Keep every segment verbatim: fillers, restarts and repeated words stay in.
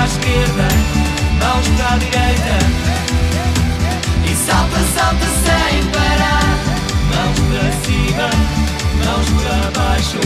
esquerda, mãos para a direita. E salta, salta sem parar. Mãos para cima, mãos para baixo.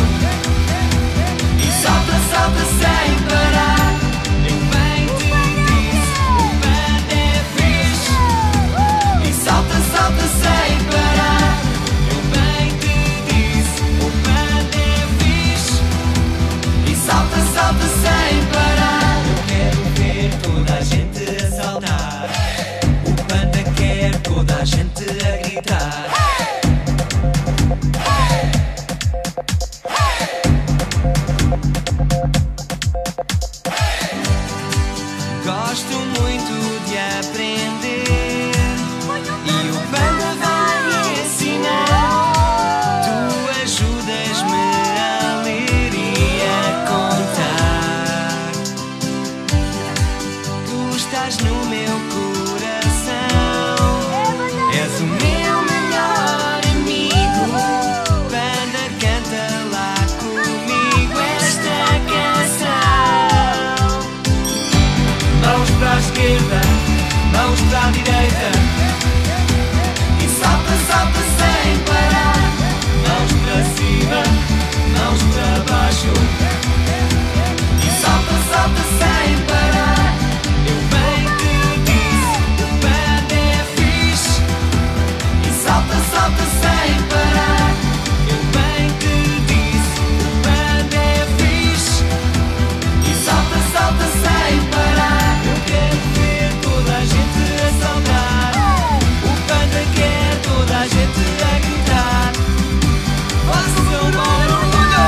E salta, salta sem parar. Eu bem te disse, o band é fixe. E salta, salta sem parar. Eu bem te disse, o band é fixe. E salta, salta sem parar. Eu quero ver toda a gente a saltar. O banda quer toda a gente a gritar. Gosto muito de aprender e o banda vai me ensinar. Tu ajudas-me a ler e a contar. Tu estás no meu coração. És o meu melhor amigo. Banda, canta lá comigo esta canção. Mãos para a esquerda, mãos para a direita. E salta, salta sem parar. Mãos para cima, mãos para baixo. E salta, salta sem parar. Eu bem te disse, o band é fixe. E salta, salta sem parar. Eu bem te disse, o band é fixe. E salta, salta sem parar. Eu quero ver toda a gente a saltar. O banda quer toda a gente a gritar. Faça o seu barulho.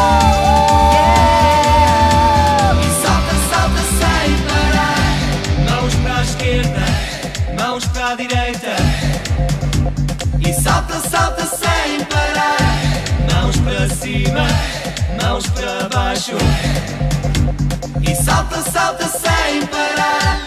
Yeah! E salta, salta sem parar. Mãos para a esquerda, mãos para a direita. E salta, salta sem parar. Mãos para cima, mãos para baixo. E salta, salta sem parar.